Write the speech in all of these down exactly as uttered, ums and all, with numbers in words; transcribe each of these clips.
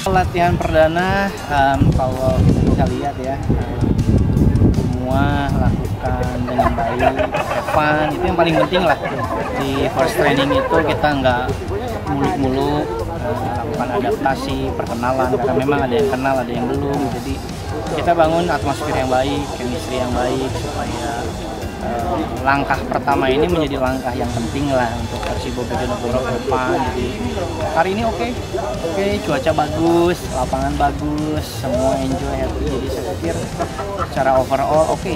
Latihan perdana, um, kalau kita bisa lihat ya, um, semua lakukan dengan baik, have fun, itu yang paling penting lah. Di first training itu kita nggak muluk-muluk, uh, lakukan adaptasi, perkenalan, karena memang ada yang kenal, ada yang belum. Jadi kita bangun atmosfer yang baik, chemistry yang baik, supaya uh, langkah pertama ini menjadi langkah yang penting lah untuk Persibo Bojonegoro ke depan. Jadi hari ini oke, okay. oke, okay, cuaca bagus, lapangan bagus, semua enjoy, happy. Jadi saya pikir secara overall oke. Okay.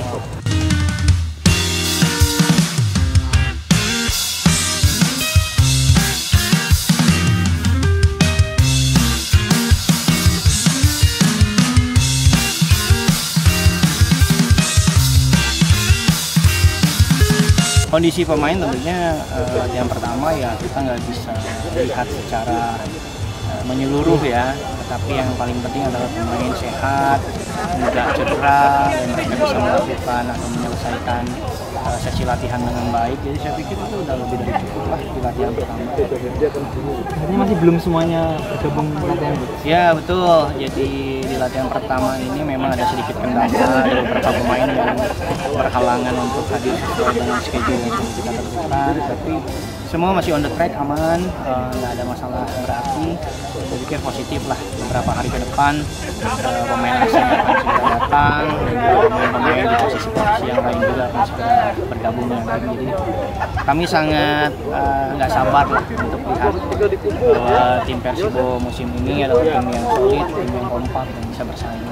Kondisi pemain tentunya uh, latihan pertama ya kita nggak bisa lihat secara uh, menyeluruh ya, tetapi yang paling penting adalah pemain sehat, nggak cedera, dan mereka bisa melakukan atau menyelesaikan uh, sesi latihan dengan baik. Jadi saya pikir itu udah lebih dari cukup lah di latihan pertama. Artinya masih belum semuanya bergabung latihan? Ya betul, jadi di latihan pertama ini memang ada sedikit kendala, ada beberapa pemain yang berhalangan untuk hadir sesuai dengan schedule yang sudah kita tentukan, tapi semua masih on the track, aman, nggak uh, ada masalah berarti. Saya pikir positif lah, beberapa hari ke depan uh, pemain asing akan segera datang, pemain-pemain di posisi-posisi yang lain juga akan segera bergabung dengan kami. Jadi kami sangat nggak uh, sabar lah untuk lihat bahwa tim Persibo musim ini adalah tim yang solid, tim yang kompak dan bisa bersaing.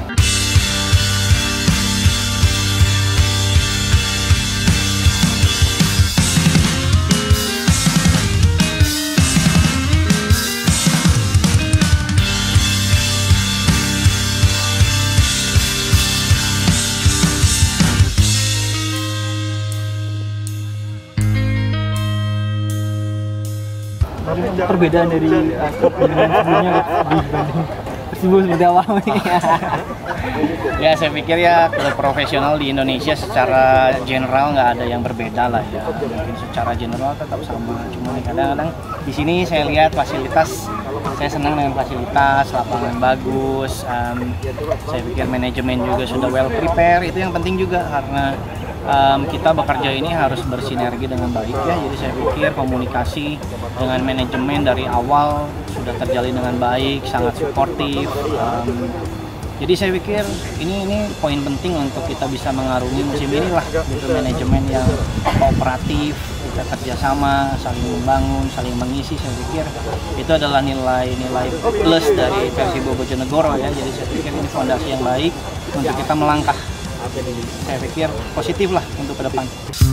Perbedaan dari uh, klub sebelumnya dibanding Persibo seperti awal nih. Ya saya pikir ya klub profesional di Indonesia secara general nggak ada yang berbeda lah ya. Mungkin secara general tetap sama. Cuma kadang-kadang di sini saya lihat fasilitas, saya senang dengan fasilitas, lapangan bagus. Um, saya pikir manajemen juga sudah well prepare. Itu yang penting juga karena Um, kita bekerja ini harus bersinergi dengan baik ya, jadi saya pikir komunikasi dengan manajemen dari awal sudah terjalin dengan baik, sangat suportif. Um, jadi saya pikir ini ini poin penting untuk kita bisa mengarungi musim ini lah, gitu, manajemen yang kooperatif, kita kerjasama, saling membangun, saling mengisi. Saya pikir itu adalah nilai-nilai plus dari Persibo Bojonegoro ya, jadi saya pikir ini fondasi yang baik untuk kita melangkah. Jadi saya pikir positif lah untuk ke depan.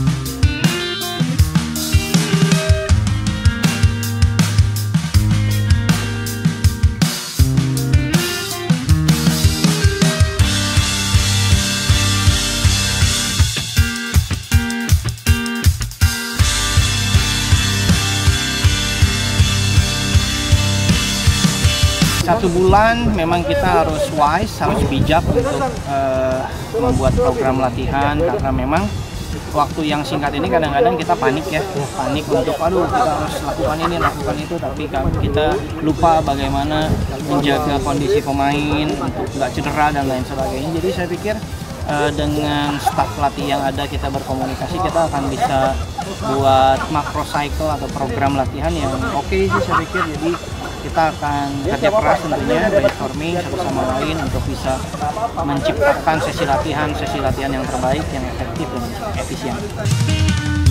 Satu bulan memang kita harus wise, harus bijak untuk uh, membuat program latihan, karena memang waktu yang singkat ini kadang-kadang kita panik ya, panik untuk aduh kita harus lakukan ini, lakukan itu, tapi kita lupa bagaimana menjaga kondisi pemain untuk nggak cedera dan lain sebagainya. Jadi saya pikir uh, dengan staf pelatih yang ada, kita berkomunikasi, kita akan bisa buat macro cycle atau program latihan yang oke okay sih saya pikir. Jadi kita akan kerja keras tentunya, brainstorming satu sama lain untuk bisa menciptakan sesi latihan, sesi latihan yang terbaik, yang efektif dan efisien.